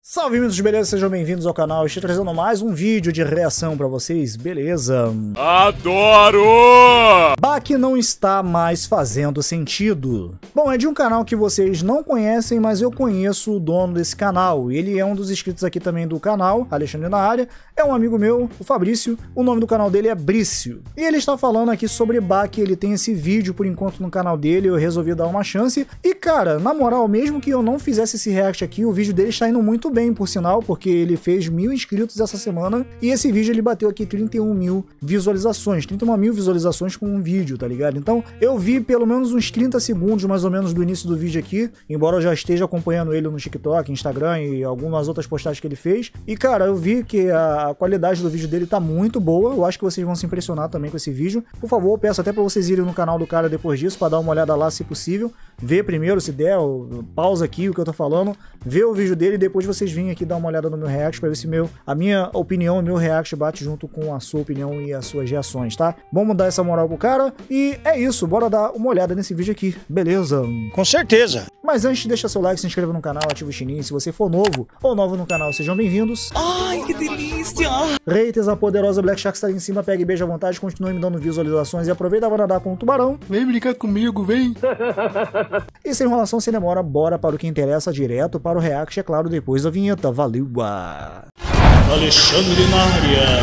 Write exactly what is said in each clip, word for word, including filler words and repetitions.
Salve, meninos, beleza? Sejam bem-vindos ao canal. Estou trazendo mais um vídeo de reação pra vocês, beleza? Adoro! Baki não está mais fazendo sentido. Bom, é de um canal que vocês não conhecem, mas eu conheço o dono desse canal. Ele é um dos inscritos aqui também do canal, Alexandre na área. É um amigo meu, o Fabrício. O nome do canal dele é Brício. E ele está falando aqui sobre Baki. Ele tem esse vídeo por enquanto no canal dele. Eu resolvi dar uma chance. E cara, na moral, mesmo que eu não fizesse esse react aqui, o vídeo dele está indo muito bem, por sinal, porque ele fez mil inscritos essa semana. E esse vídeo ele bateu aqui trinta e um mil visualizações. trinta e uma mil visualizações com um vídeo, tá ligado? Então eu vi pelo menos uns trinta segundos mais ou menos do início do vídeo aqui. Embora eu já esteja acompanhando ele no TikTok, Instagram e algumas outras postagens que ele fez. E cara, eu vi que a qualidade do vídeo dele tá muito boa. Eu acho que vocês vão se impressionar também com esse vídeo. Por favor, eu peço até pra vocês irem no canal do cara depois disso, pra dar uma olhada lá se possível. Ver primeiro, se der, pausa aqui o que eu tô falando. Ver o vídeo dele e depois vocês virem aqui dar uma olhada no meu react pra ver se meu, a minha opinião, o meu react bate junto com a sua opinião e as suas reações, tá? Vamos dar essa moral pro cara. E é isso, bora dar uma olhada nesse vídeo aqui, beleza? Com certeza. Mas antes, deixa seu like, se inscreva no canal, ativa o sininho. Se você for novo ou novo no canal, sejam bem-vindos. Ai, que delícia! Haters, a poderosa Black Shark está ali em cima, pega e beija à vontade, continue me dando visualizações e aproveita a nadar com o tubarão. Vem brincar comigo, vem! E sem enrolação, sem demora, bora para o que interessa, direto para o react, é claro, depois da vinheta. Valeu! Alexandre na área.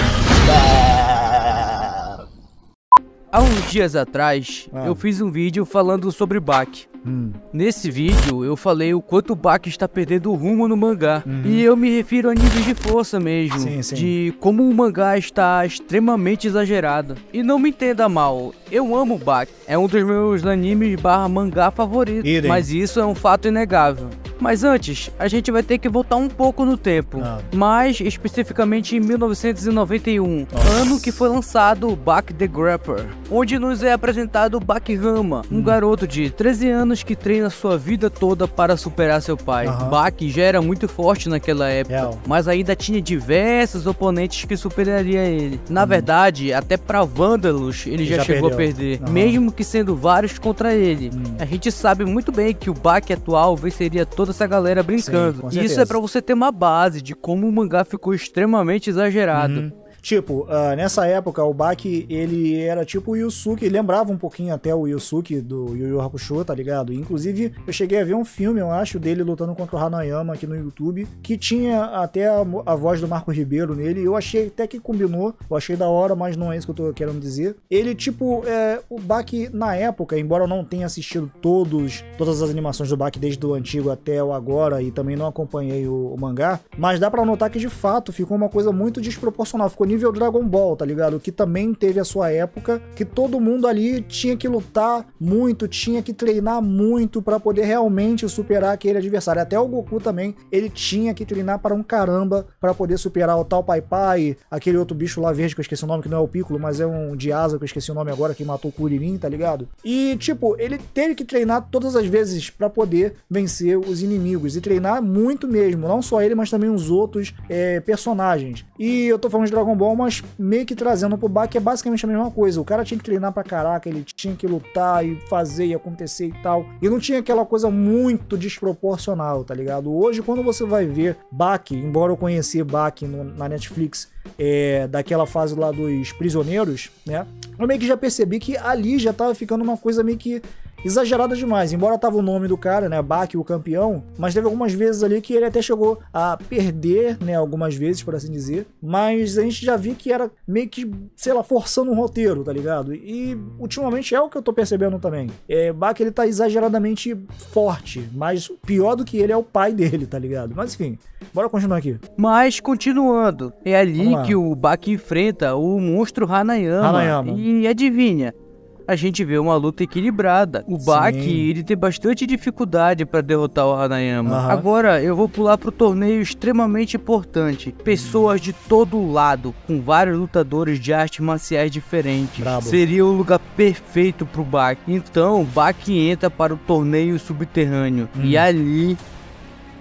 Há uns dias atrás, Ah. eu fiz um vídeo falando sobre Baki. Hum. Nesse vídeo, eu falei o quanto o Baki está perdendo o rumo no mangá. Uhum. E eu me refiro a níveis de força mesmo. Sim, sim. De como o mangá está extremamente exagerado. E não me entenda mal, eu amo Baki. É um dos meus animes barra mangá favoritos. Idem. Mas isso é um fato inegável. Mas antes, a gente vai ter que voltar um pouco no tempo. Ah. Mais especificamente em mil novecentos e noventa e um. Ano que foi lançado o Baki the Grapper. Onde nos é apresentado Baki Hama, um Hum. garoto de treze anos que treina sua vida toda para superar seu pai. Aham. Baki já era muito forte naquela época, Real. mas ainda tinha diversos oponentes que superaria ele. Na verdade, até para Vândalos ele já, Já chegou perdeu. a perder, Aham. mesmo que sendo vários contra ele. Hum. A gente sabe muito bem que o Baki atual venceria toda essa galera brincando. Sim, com E isso certeza. é para você ter uma base de como o mangá ficou extremamente exagerado. Uhum. Tipo, ah, nessa época o Baki, ele era tipo o Yusuke, lembrava um pouquinho até o Yusuke do Yu Yu Hakusho, tá ligado? Inclusive, eu cheguei a ver um filme, eu acho, dele lutando contra o Hanayama aqui no YouTube, que tinha até a, a voz do Marco Ribeiro nele, eu achei até que combinou, eu achei da hora, mas não é isso que eu tô querendo dizer. Ele, tipo, é, o Baki na época, embora eu não tenha assistido todos, todas as animações do Baki desde o antigo até o agora, e também não acompanhei o, o mangá, mas dá pra notar que de fato ficou uma coisa muito desproporcional, ficou nível Dragon Ball, tá ligado? Que também teve a sua época, que todo mundo ali tinha que lutar muito, tinha que treinar muito pra poder realmente superar aquele adversário. Até o Goku também, ele tinha que treinar para um caramba pra poder superar o tal Pai Pai, aquele outro bicho lá verde que eu esqueci o nome, que não é o Piccolo, mas é um de asa que eu esqueci o nome agora, que matou o Kuririn, tá ligado? E tipo, ele teve que treinar todas as vezes pra poder vencer os inimigos, e treinar muito mesmo, não só ele, mas também os outros é, personagens. E eu tô falando de Dragon Ball, mas meio que trazendo pro Baki é basicamente a mesma coisa. O cara tinha que treinar pra caraca, ele tinha que lutar e fazer e acontecer e tal. E não tinha aquela coisa muito desproporcional, tá ligado? Hoje, quando você vai ver Baki, embora eu conhecer Baki no, na Netflix, é, daquela fase lá dos prisioneiros, né? Eu meio que já percebi que ali já tava ficando uma coisa meio que exagerada demais, embora tava o nome do cara, né, Baki, o campeão, mas teve algumas vezes ali que ele até chegou a perder, né, algumas vezes, por assim dizer, mas a gente já viu que era meio que, sei lá, forçando um roteiro, tá ligado? E ultimamente é o que eu tô percebendo também. É, Baki, ele tá exageradamente forte, mas pior do que ele é o pai dele, tá ligado? Mas enfim, bora continuar aqui. Mas continuando, é ali Vamos lá. que o Baki enfrenta o monstro Hanayama. Hanayama. E adivinha? A gente vê uma luta equilibrada. O Baki, Sim. ele tem bastante dificuldade para derrotar o Hanayama. Aham. Agora eu vou pular pro torneio extremamente importante. Pessoas de todo lado, com vários lutadores de artes marciais diferentes. Brabo. Seria o lugar perfeito pro Baki. Então, o Baki entra para o torneio subterrâneo. Hum. E ali...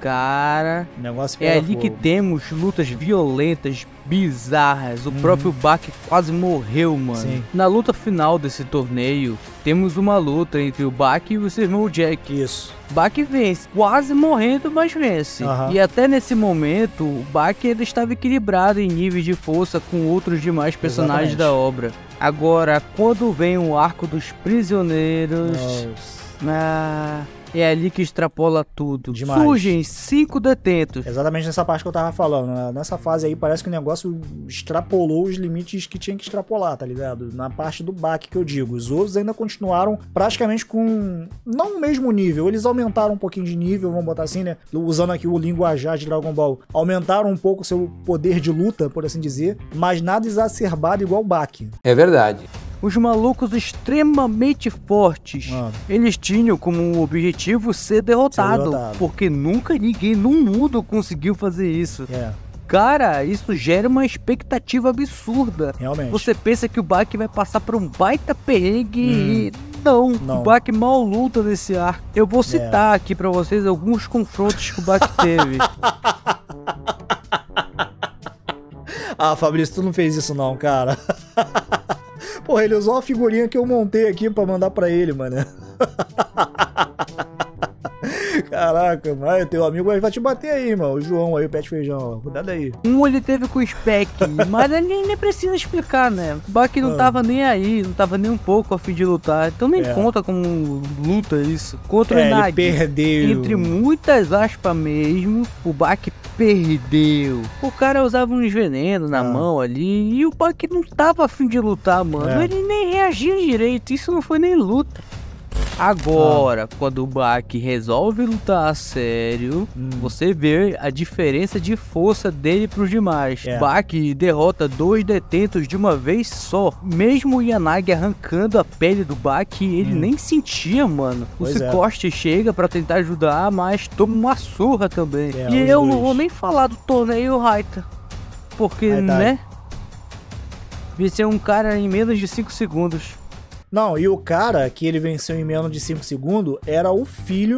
Cara, O negócio é pega ali que fogo. temos lutas violentas, bizarras. O próprio Bak quase morreu, mano. Sim. Na luta final desse torneio, temos uma luta entre o Bak e o seu irmão Jack. Isso. Bak vence, quase morrendo, mas vence. Aham. E até nesse momento, o Bak ainda estava equilibrado em níveis de força com outros demais personagens Exatamente. da obra. Agora, quando vem o arco dos prisioneiros... Nossa. Ah, é ali que extrapola tudo. Demais. Surgem cinco detentos. Exatamente nessa parte que eu tava falando, né? Nessa fase aí parece que o negócio extrapolou os limites que tinha que extrapolar, tá ligado? Na parte do Bak que eu digo. Os outros ainda continuaram praticamente com... não o mesmo nível, eles aumentaram um pouquinho de nível, vamos botar assim, né? Usando aqui o linguajar de Dragon Ball. Aumentaram um pouco o seu poder de luta, por assim dizer, mas nada exacerbado igual o Bak. É verdade. Os malucos extremamente fortes. Mano. Eles tinham como objetivo ser derrotado, Ser derrotado. porque nunca ninguém no mundo conseguiu fazer isso. É, Cara, isso gera uma expectativa absurda. realmente. Você pensa que o Bak vai passar por um baita perrengue e não, Não. o Bak mal luta nesse arco. Eu vou citar aqui pra vocês alguns confrontos que o Bak teve. Ah, Fabrício, tu não fez isso não, cara. Porra, ele usou uma figurinha que eu montei aqui pra mandar pra ele, mano. Caraca, mas teu amigo vai te bater aí, mano. O João aí, o Pet Feijão, ó. Cuidado aí. Um ele teve com o Spec, mas ele nem precisa explicar, né? O Bak não Ah. tava nem aí, não tava nem um pouco a fim de lutar. Então nem É. conta como luta isso. Contra o É, ele Nagi, perdeu. entre muitas aspas mesmo, o Bak perdeu. O cara usava uns venenos na Ah. mão ali e o Bak não tava a fim de lutar, mano. É. Ele nem reagia direito, isso não foi nem luta. Agora, quando o Bak resolve lutar a sério, Hum. você vê a diferença de força dele pros demais. É. Bak derrota dois detentos de uma vez só. Mesmo o Yanagi arrancando a pele do Bak, ele Hum. nem sentia, mano. O Pois é. Sikoshi chega pra tentar ajudar, mas toma uma surra também. É, e os eu não dois. vou nem falar do torneio Raita. Porque, Ai, tá. né? Venceu um cara em menos de cinco segundos. Não, e o cara que ele venceu em menos de cinco segundos era o filho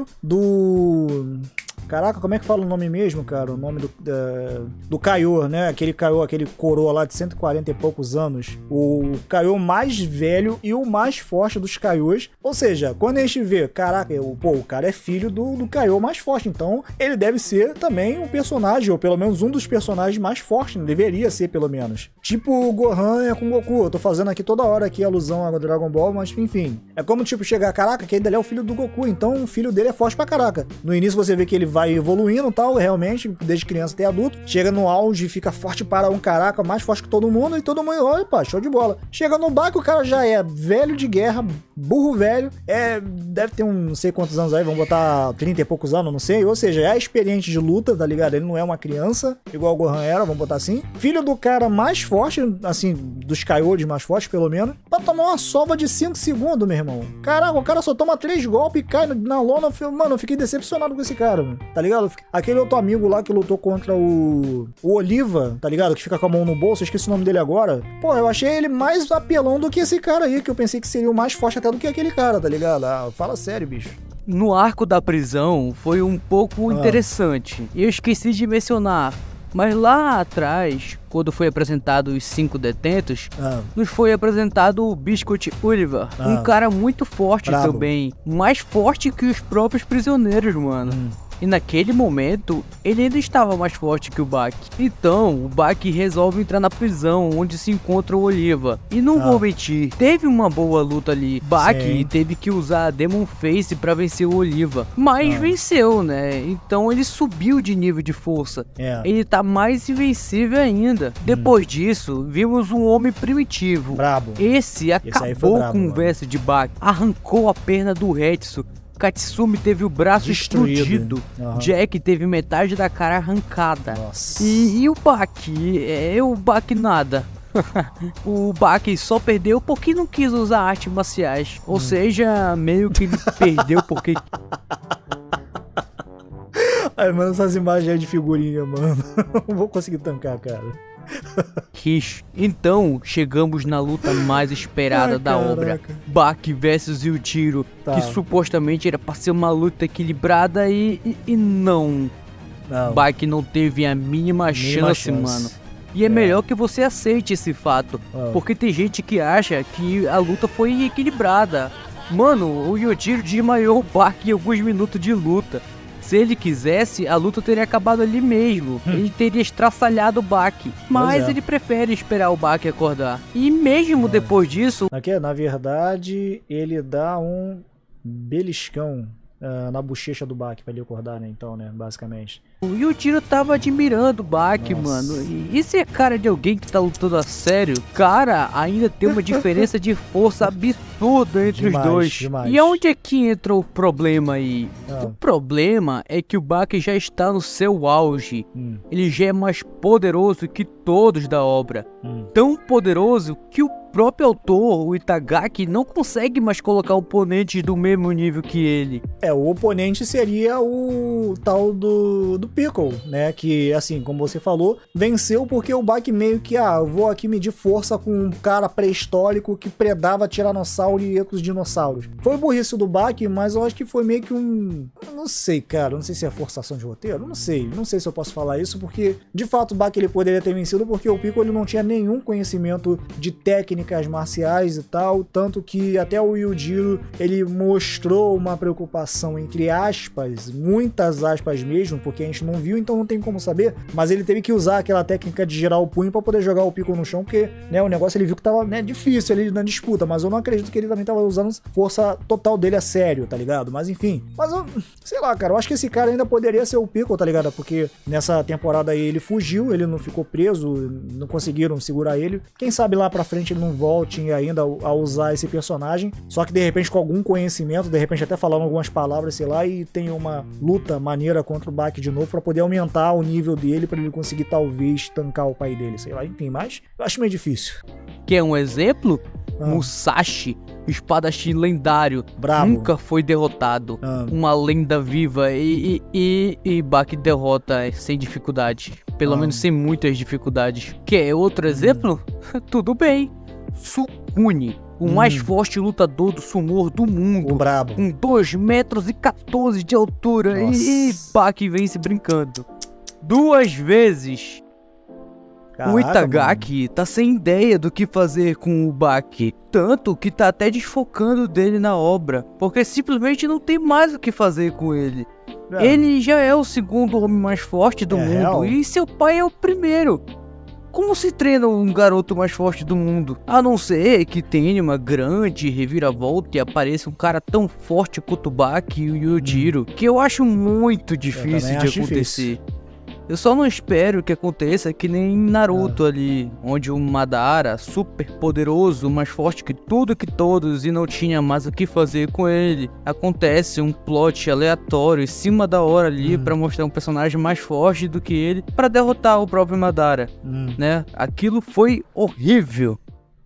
do... Caraca, como é que fala o nome mesmo, cara? O nome do, da- do Kaiô, né? Aquele Kaiô, aquele coroa lá de cento e quarenta e poucos anos. O Kaiô mais velho e o mais forte dos Kaiôs. Ou seja, quando a gente vê, caraca, o, pô, o cara é filho do, do Kaiô mais forte. Então, ele deve ser também um personagem, ou pelo menos um dos personagens mais fortes. Né? Deveria ser, pelo menos. Tipo o Gohan é com o Goku. Eu tô fazendo aqui toda hora aqui alusão ao Dragon Ball, mas enfim. É como, tipo, chegar, caraca, que ele é o filho do Goku. Então, o filho dele é forte pra caraca. No início você vê que ele vai evoluindo e tal, realmente, desde criança até adulto. Chega no auge, fica forte para um caraca, mais forte que todo mundo, e todo mundo, olha, pá, show de bola. Chega no Bak, o cara já é velho de guerra, burro velho, é, deve ter um não sei quantos anos aí, vamos botar trinta e poucos anos, não sei, ou seja, é experiente de luta, tá ligado? Ele não é uma criança, igual o Gohan era, vamos botar assim. Filho do cara mais forte, assim, dos Kaiôs mais fortes, pelo menos, pra tomar uma sova de cinco segundos, meu irmão. Caraca, o cara só toma três golpes e cai na lona. Mano, eu fiquei decepcionado com esse cara, mano. Tá ligado? Aquele outro amigo lá que lutou contra o... o Oliva, tá ligado? Que fica com a mão no bolso, eu esqueci o nome dele agora. Pô, eu achei ele mais apelão do que esse cara aí, que eu pensei que seria o mais forte até do que aquele cara, tá ligado? Ah, fala sério, bicho. No arco da prisão foi um pouco Ah. interessante. Eu esqueci de mencionar, mas lá atrás, quando foi apresentado os cinco detentos, Ah, nos foi apresentado o Biscuit Oliver, Ah. um cara muito forte Brabo. também, mais forte que os próprios prisioneiros, mano. Hum. E naquele momento, ele ainda estava mais forte que o Bak. Então, o Bak resolve entrar na prisão onde se encontra o Oliva. E não Ah. vou mentir, teve uma boa luta ali. Bak Sim. teve que usar a Demon Face pra vencer o Oliva. Mas Ah. venceu, né? Então ele subiu de nível de força. é. Ele tá mais invencível ainda. Depois disso, vimos um homem primitivo. Brabo. Esse aí foi acabou brabo, com o mano. verso de Bak. Arrancou a perna do Hetsu. Katsumi teve o braço Destruído. explodido. Aham. Jack teve metade da cara arrancada. Nossa. E, e o Bak? É o Bak nada. O Bak só perdeu porque não quis usar artes marciais. Hum. Ou seja, meio que ele perdeu porque... Ai, mano, essas imagens aí de figurinha, mano. Não vou conseguir tancar, cara. quis. Então, chegamos na luta mais esperada Ai, da caraca. obra. Bak versus Yujiro, Tá. que supostamente era pra ser uma luta equilibrada e, e, e não. Não. Bach não teve a mínima, Mínima chance, chance. mano. E é, é melhor que você aceite esse fato, Ah. porque tem gente que acha que a luta foi equilibrada. Mano, o Yujiro desmaiou o Bach em alguns minutos de luta. Se ele quisesse, a luta teria acabado ali mesmo. Hum. Ele teria estraçalhado o Bach. Mas é. ele prefere esperar o Bach acordar. E mesmo depois disso, Aqui, na verdade, ele dá um beliscão ah, na bochecha do Bach pra ele acordar, né? Então, né? Basicamente. o Yujiro tava admirando o Bach, Nossa. mano. E isso é cara de alguém que tá lutando a sério? Cara, ainda tem uma diferença de força absurda entre Demais, os dois. demais. E onde é que entra o problema aí? Ah. O problema é que o Bach já está no seu auge. Hum, Ele já é mais poderoso que todos da obra. hum. Tão poderoso que o próprio autor, o Itagaki, não consegue mais colocar oponentes do mesmo nível que ele. É, o oponente seria o tal do, do Piccolo, né? Que, assim, como você falou, venceu porque o Bach meio que, ah, eu vou aqui medir força com um cara pré-histórico que predava tiranossauro e outros dinossauros. Foi burrice do Bach, mas eu acho que foi meio que um... eu não sei, cara, não sei se é forçação de roteiro, não sei. Não sei se eu posso falar isso, porque, de fato, o Bach ele poderia ter vencido porque o Piccolo ele não tinha nenhum conhecimento de técnicas marciais e tal, tanto que até o Yujiro, ele mostrou uma preocupação, entre aspas, muitas aspas mesmo, porque a gente não viu, então não tem como saber, mas ele teve que usar aquela técnica de girar o punho pra poder jogar o Piccolo no chão, porque, né, o negócio ele viu que tava, né, difícil ali na disputa, mas eu não acredito que ele também tava usando força total dele a sério, tá ligado? Mas enfim, mas eu, sei lá, cara, eu acho que esse cara ainda poderia ser o Piccolo, tá ligado? Porque nessa temporada aí ele fugiu, ele não ficou preso, não conseguiram segurar ele, quem sabe lá pra frente ele não voltem ainda a usar esse personagem, só que de repente com algum conhecimento, de repente até falando algumas palavras, sei lá, e tem uma luta maneira contra o Bach de novo pra poder aumentar o nível dele, pra ele conseguir talvez tancar o pai dele, sei lá, enfim, mas eu acho meio difícil. Quer um exemplo? Ah. Musashi, o espadachim lendário, Brabo. nunca foi derrotado. Ah. Uma lenda viva e, e, e, e Bach derrota sem dificuldade. Pelo Ah. menos sem muitas dificuldades. Quer outro exemplo? Tudo bem. Sukune, o Hum. mais forte lutador do sumô do mundo. O brabo. Com dois metros e quatorze de altura. Nossa. E, e Bach vence brincando. Duas vezes. Caraca, O Itagaki tá sem ideia do que fazer com o Bach, tanto que tá até desfocando dele na obra, porque simplesmente não tem mais o que fazer com ele. mano. É, Ele já é o segundo homem mais forte do É mundo real? e seu pai é o primeiro. Como se treina um garoto mais forte do mundo? A não ser que tenha uma grande reviravolta e apareça um cara tão forte quanto o Bach e o Yujiro, que eu acho muito difícil também de acho acontecer. difícil. Eu só não espero que aconteça que nem Naruto ali, onde o Madara, super poderoso, mais forte que tudo e que todos e não tinha mais o que fazer com ele. Acontece um plot aleatório em cima da hora ali Hum. pra mostrar um personagem mais forte do que ele pra derrotar o próprio Madara, Hum. né? Aquilo foi horrível.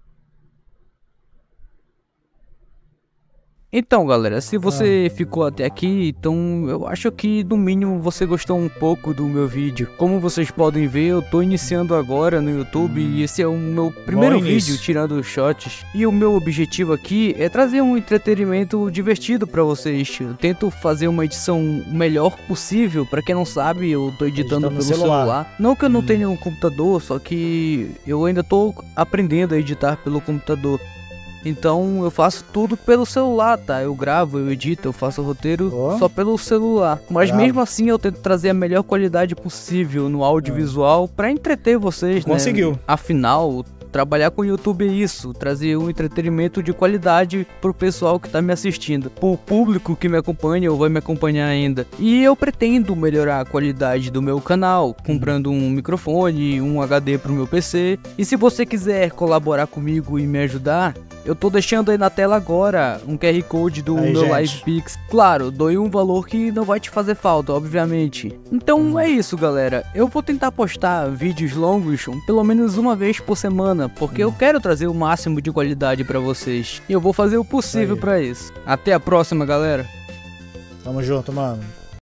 Então, galera, se você ficou até aqui, então eu acho que no mínimo você gostou um pouco do meu vídeo. Como vocês podem ver, eu tô iniciando agora no YouTube e esse é o meu primeiro Bom início. vídeo tirando os shots. E o meu objetivo aqui é trazer um entretenimento divertido pra vocês. Eu tento fazer uma edição o melhor possível. Pra quem não sabe, eu tô editando Editando pelo no celular. celular. Não que eu não Hum. tenha um computador, só que eu ainda tô aprendendo a editar pelo computador. Então eu faço tudo pelo celular, tá? Eu gravo, eu edito, eu faço o roteiro Ó. só pelo celular. Mas Bravo. mesmo assim eu tento trazer a melhor qualidade possível no audiovisual pra entreter vocês, né? Conseguiu. Afinal, trabalhar com o YouTube é isso, trazer um entretenimento de qualidade pro pessoal que tá me assistindo, pro público que me acompanha ou vai me acompanhar ainda. E eu pretendo melhorar a qualidade do meu canal, comprando um microfone, um H D pro meu P C. E se você quiser colaborar comigo e me ajudar, eu tô deixando aí na tela agora um Q R Code do Aí, meu gente. LivePix. Claro, doe um valor que não vai te fazer falta, obviamente. Então é isso, galera. Eu vou tentar postar vídeos longos pelo menos uma vez por semana, porque eu quero trazer o máximo de qualidade pra vocês. E eu vou fazer o possível Aí. pra isso. Até a próxima, galera. Tamo junto, mano.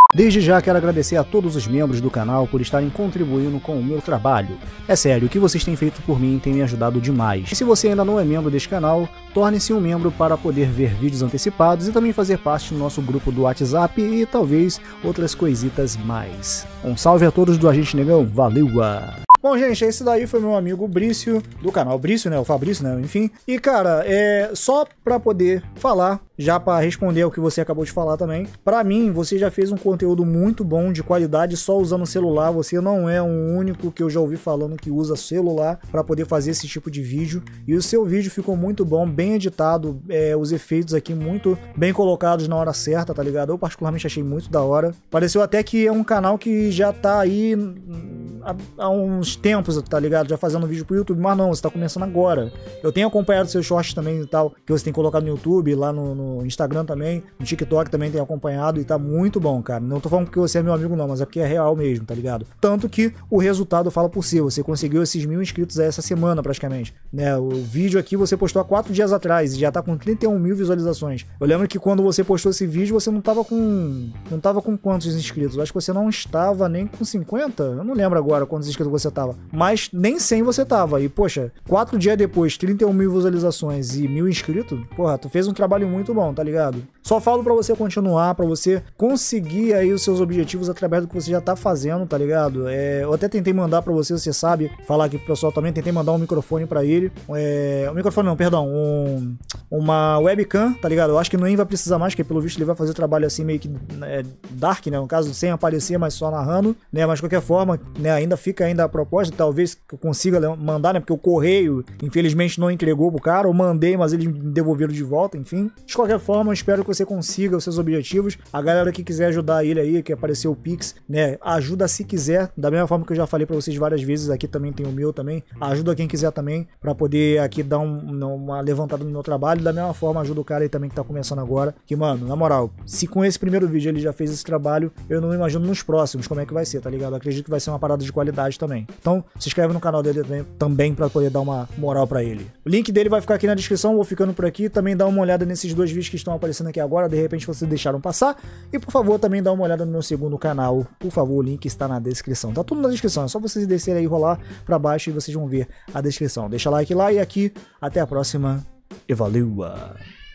Desde já quero agradecer a todos os membros do canal por estarem contribuindo com o meu trabalho. É sério, o que vocês têm feito por mim tem me ajudado demais. E se você ainda não é membro deste canal, torne-se um membro para poder ver vídeos antecipados e também fazer parte do nosso grupo do WhatsApp e talvez outras coisitas mais. Um salve a todos do Agente Negão, valeu! Bom, gente, esse daí foi meu amigo Brício, do canal Brício, né, o Fabrício, né, enfim. E, cara, é só pra poder falar, já pra responder ao que você acabou de falar também, pra mim, você já fez um conteúdo muito bom, de qualidade, só usando celular. Você não é o único que eu já ouvi falando que usa celular pra poder fazer esse tipo de vídeo. E o seu vídeo ficou muito bom, bem editado, é, os efeitos aqui muito bem colocados na hora certa, tá ligado? Eu particularmente achei muito da hora. Pareceu até que é um canal que já tá aí há, há uns tempos, tá ligado? Já fazendo vídeo pro YouTube, mas não, você tá começando agora. Eu tenho acompanhado seus shorts também e tal, que você tem colocado no YouTube, lá no, no Instagram também, no TikTok também tem acompanhado e tá muito bom, cara. Não tô falando porque você é meu amigo não, mas é porque é real mesmo, tá ligado? Tanto que o resultado fala por si, você conseguiu esses mil inscritos essa semana praticamente, né? O vídeo aqui você postou há quatro dias atrás e já tá com trinta e um mil visualizações. Eu lembro que quando você postou esse vídeo você não tava com... não tava com quantos inscritos? Eu acho que você não estava nem com cinquenta? Eu não lembro agora quantos inscritos você tava. Mas nem cem você tava. E, poxa, quatro dias depois, trinta e um mil visualizações e mil inscritos, porra, tu fez um trabalho muito bom, tá ligado? Só falo pra você continuar, pra você conseguir aí os seus objetivos através do que você já tá fazendo, tá ligado? É, eu até tentei mandar pra você, você sabe, falar aqui pro pessoal também, tentei mandar um microfone pra ele. É, um microfone não, perdão, um, uma webcam, tá ligado? Eu acho que nem vai precisar mais, porque pelo visto ele vai fazer trabalho assim meio que é, dark, né? No caso, sem aparecer, mas só narrando, né? Mas de qualquer forma, né? Ainda fica ainda a proposta, talvez que eu consiga mandar, né? Porque o correio, infelizmente, não entregou pro cara. Eu mandei, mas eles me devolveram de volta, enfim. De qualquer forma, eu espero que você consiga os seus objetivos. A galera que quiser ajudar ele aí, que apareceu o Pix, né? Ajuda se quiser, da mesma forma que eu já falei pra vocês várias vezes, aqui também tem o meu também. Ajuda quem quiser também, pra poder aqui dar um, uma levantada no meu trabalho. Da mesma forma, ajuda o cara aí também que tá começando agora. Que, mano, na moral, se com esse primeiro vídeo ele já fez esse trabalho, eu não imagino nos próximos como é que vai ser, tá ligado? Eu acredito que vai ser uma parada de qualidade também. Então, se inscreve no canal dele também, também pra poder dar uma moral pra ele. O link dele vai ficar aqui na descrição, vou ficando por aqui. Também dá uma olhada nesses dois vídeos que estão aparecendo aqui agora, de repente vocês deixaram passar. E, por favor, também dá uma olhada no meu segundo canal. Por favor, o link está na descrição. Tá tudo na descrição, é só vocês descerem aí, rolar pra baixo e vocês vão ver a descrição. Deixa like lá e aqui. Até a próxima e valeu!